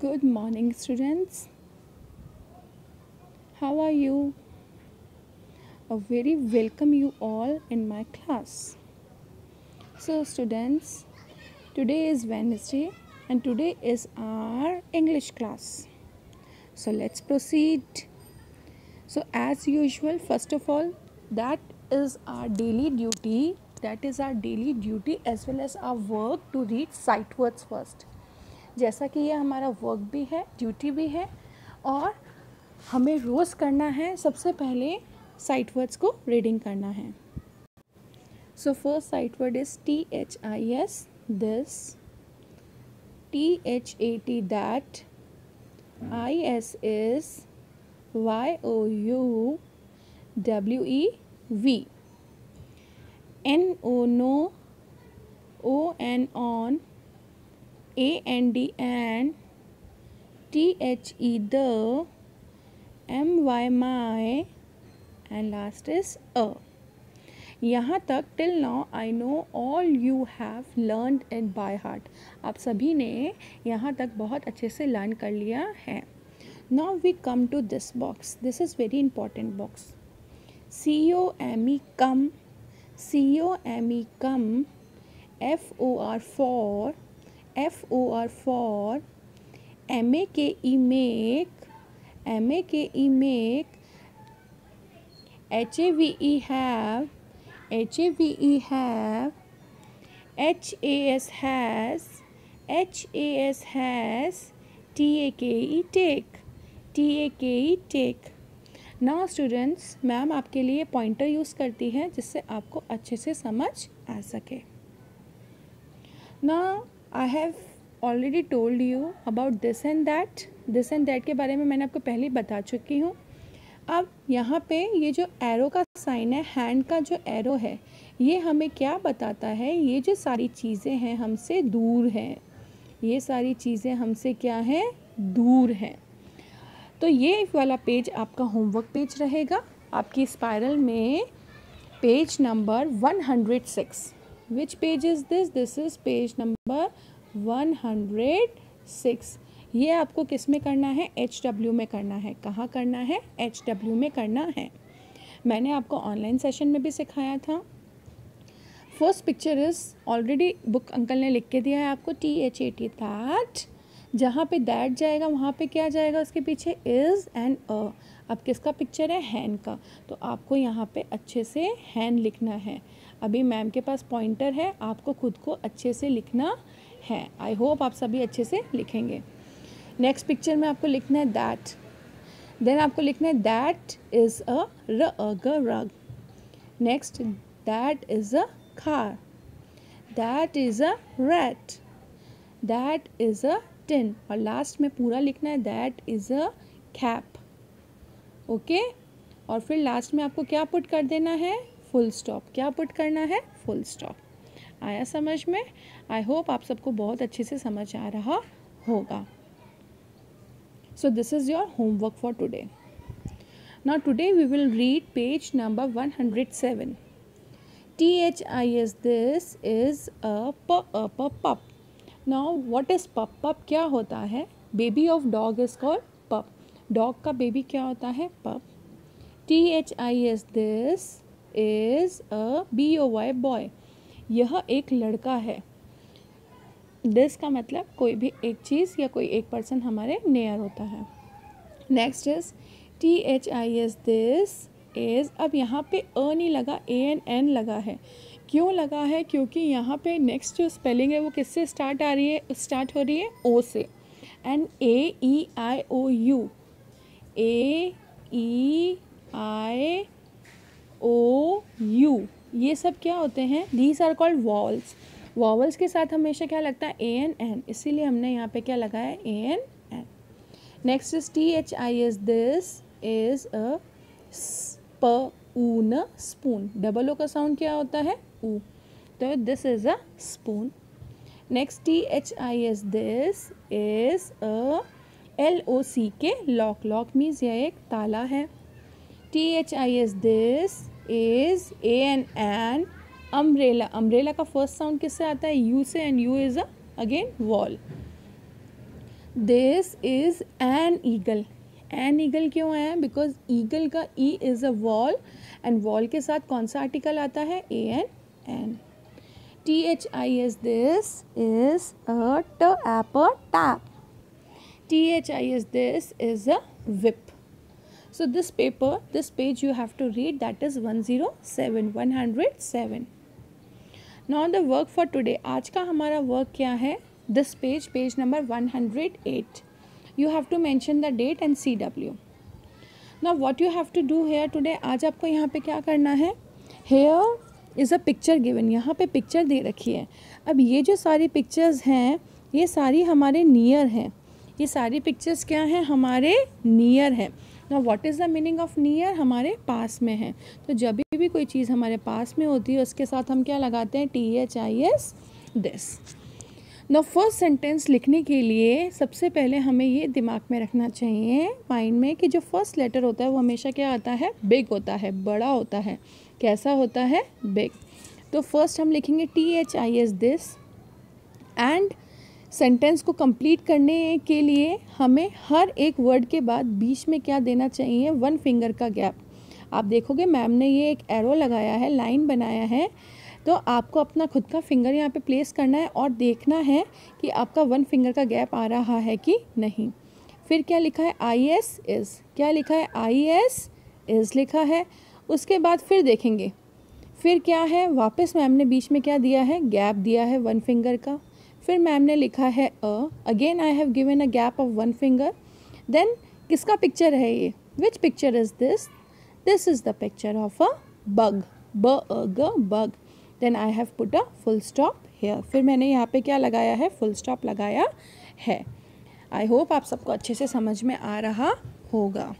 Good morning, students. How are you? A very welcome you all in my class. So, students, today is Wednesday and today is our English class. So, let's proceed. So, as usual, first of all, that is our daily duty. That is our daily duty as well as our work to read sight words first. जैसा कि ये हमारा work भी है, duty भी है और हमें रोज़ करना है. सबसे पहले साइट वर्ड्स को रीडिंग करना है. So first sight word is THIS this, THAT that, IS is, YOU, WEV, NO no, ON on, AND and, THE the, MY my and last is a. यहाँ तक till now I know all you have learned it by heart. आप सभी ने यहाँ तक बहुत अच्छे से लर्न कर लिया है. Now we come to this box. This is very important box. COME come, COME come, FOR for, FOR for, MAKE make, MAKE make, HAVE have, HAVE have, HAS has, HAS has, TAKE take, TAKE take. Now students, ma'am आपके लिए pointer use करती है जिससे आपको अच्छे से समझ आ सके. Now I have already told you about this and that. This and that के बारे में मैंने आपको पहले बता चुकी हूँ. अब यहाँ पे ये जो एरो का साइन है, हैंड का जो एरो है, ये हमें क्या बताता है? ये जो सारी चीज़ें हैं हमसे दूर हैं. ये सारी चीज़ें हमसे क्या हैं? दूर हैं. तो ये वाला पेज आपका होमवर्क पेज रहेगा. आपकी स्पाइरल में page number 106. Which page is this? This is page number 106. ये आपको किस में करना है? HW में करना है. कहाँ करना है? HW में करना है. मैंने आपको ऑनलाइन सेशन में भी सिखाया था. First picture is already book uncle ने लिख के दिया है आपको, THAT दैट. जहाँ पे दैट जाएगा वहाँ पे क्या जाएगा? उसके पीछे इज़ एंड अ. अब किसका पिक्चर है? हैन का. तो आपको यहाँ पे अच्छे से हैन लिखना है. अभी मैम के पास पॉइंटर है, आपको खुद को अच्छे से लिखना है. आई होप आप सभी अच्छे से लिखेंगे. नेक्स्ट पिक्चर में आपको लिखना है दैट. देन आपको लिखना है that is a rug. Next that is a car. That is a rat. That is a tin. और लास्ट में पूरा लिखना है that is a cap. Okay. और फिर लास्ट में आपको क्या पुट कर देना है? Full stop. क्या पुट करना है? Full stop. आया समझ में? आई होप आप सबको बहुत अच्छे से समझ आ रहा होगा. So this is your homework for today. Now today we will read page number 107. THIS this is a pup. Now what is pup? Pup क्या होता है? Baby of dog is called pup. Dog का baby क्या होता है? Pup. THIS this is a BOY boy. यह एक लड़का है. दिस का मतलब कोई भी एक चीज़ या कोई एक पर्सन हमारे नियर होता है. Next is THIS this is. अब यहाँ पे अ नहीं लगा, ANN लगा है. क्यों लगा है? क्योंकि यहाँ पे नेक्स्ट जो स्पेलिंग है वो किससे स्टार्ट हो रही है? ओ से. एंड AEIOU, AEIOU ये सब क्या होते हैं? These are called vowels. Vowels के साथ हमेशा क्या लगता है? ANN. इसीलिए हमने यहाँ पे क्या लगाया है? ANN. Next is THIS this is a spoon. Double O का साउंड क्या होता है? ऊ. तो this is a spoon. Next THIS this is a LOCK lock. Lock means यह एक ताला है. THIS this is ANN umbrella. Umbrella का फर्स्ट साउंड किससे आता है? यू से. And U is again vowel. This is an eagle. An eagle क्यों है? बिकॉज ईगल का E is a wall and vowel के साथ कौन सा आर्टिकल आता है? A N N. THIS, this is a tap. THIS, this is a whip. So this page you have to read, that is 107. Now the work for today. आज का हमारा work क्या है? This page number 108. You have to mention the date and CW. Now what you have to do here today, आज आपको यहाँ पे क्या करना है? Here is a picture given, यहाँ पे पिक्चर दे रखी है। अब ये जो सारी पिक्चर्स हैं ये सारी हमारे नियर हैं। ये सारी पिक्चर्स क्या हैं? हमारे नियर हैं। Now what is the meaning of near? हमारे पास में है। तो जब भी कोई चीज़ हमारे पास में होती है उसके साथ हम क्या लगाते हैं? THIS, this. Now first sentence लिखने के लिए सबसे पहले हमें ये दिमाग में रखना चाहिए माइंड में कि जो फर्स्ट लेटर होता है वो हमेशा क्या आता है? बिग होता है, बड़ा होता है। कैसा होता है? बिग। तो फर्स्ट हम लिखेंगे THIS, दिस। एंड सेंटेंस को कंप्लीट करने के लिए हमें हर एक वर्ड के बाद बीच में क्या देना चाहिए? 1 फिंगर का गैप। आप देखोगे मैम ने ये एक एरो लगाया है, लाइन बनाया है, तो आपको अपना खुद का फिंगर यहाँ पे प्लेस करना है और देखना है कि आपका 1 फिंगर का गैप आ रहा है कि नहीं। फिर क्या लिखा है? IS is. क्या लिखा है? IS इज़ लिखा है। उसके बाद फिर देखेंगे फिर क्या है? वापस मैम ने बीच में क्या दिया है? गैप दिया है 1 फिंगर का। फिर मैम ने लिखा है again I have given a gap of 1 finger. Then किसका पिक्चर है ये? Which picture is this? This is the picture of a bug, bug. Then I have put a full stop here. फिर मैंने यहाँ पे क्या लगाया है? फुल स्टॉप लगाया है। आई होप आप सबको अच्छे से समझ में आ रहा होगा।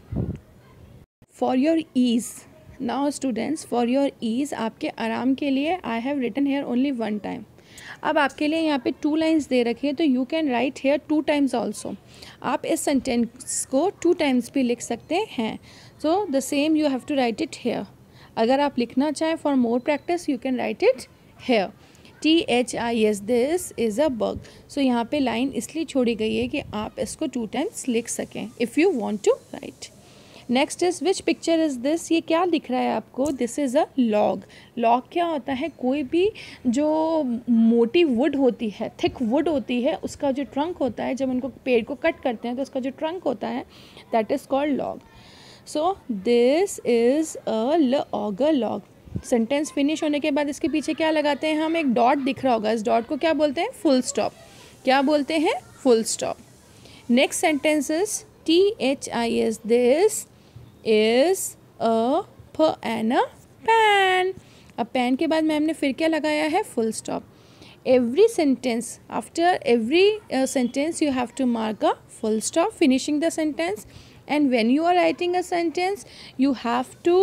For your ease, now students, for your ease, आपके आराम के लिए I have written here only 1 time. अब आपके लिए यहाँ पे 2 लाइन्स दे रखी है तो you can write here 2 times also. आप इस सेंटेंस को 2 टाइम्स भी लिख सकते हैं। So the same you have to write it here. अगर आप लिखना चाहें for more practice you can write it here. THIS, this is a bug. So यहाँ पे लाइन इसलिए छोड़ी गई है कि आप इसको 2 टाइम्स लिख सकें if you want to write. Next is which picture is this? ये क्या दिख रहा है आपको? This is a log. Log क्या होता है? कोई भी जो मोटी वुड होती है, थिक वुड होती है, उसका जो ट्रंक होता है, जब उनको पेड़ को कट करते हैं तो उसका जो ट्रंक होता है that is called log. So this is a log. Sentence finish होने के बाद इसके पीछे क्या लगाते हैं हम? एक डॉट दिख रहा होगा, इस डॉट को क्या बोलते हैं? Full stop. क्या बोलते हैं? Full stop. Next sentence is THIS, this is a an a pan. अब पैन के बाद मैम ने फिर क्या लगाया है? Full stop. Every sentence, after every sentence you have to mark a full stop finishing the sentence, and when you are writing a sentence you have to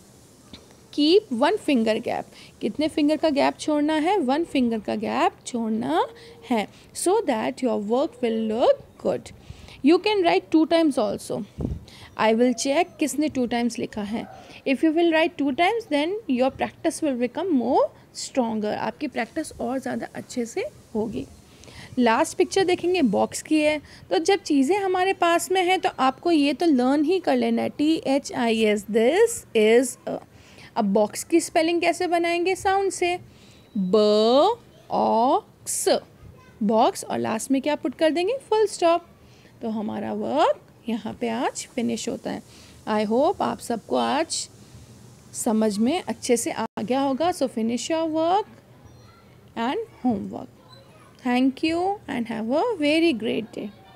keep 1 finger gap. कितने finger का gap छोड़ना है? 1 finger का gap छोड़ना है, so that your work will look good. You can write 2 times also. I will check किसने 2 times लिखा है. If you will write 2 times then your practice will become more stronger. आपकी practice और ज़्यादा अच्छे से होगी. लास्ट पिक्चर देखेंगे, बॉक्स की है। तो जब चीज़ें हमारे पास में हैं तो आपको ये तो लर्न ही कर लेना है। THIS, this is a. अब बॉक्स की स्पेलिंग कैसे बनाएंगे? साउंड से, बॉक्स, बॉक्स, और लास्ट में क्या पुट कर देंगे? Full stop. तो हमारा वर्क यहाँ पे आज फिनिश होता है। आई होप आप सबको आज समझ में अच्छे से आ गया होगा। So finish your work and homework. Thank you and have a very great day.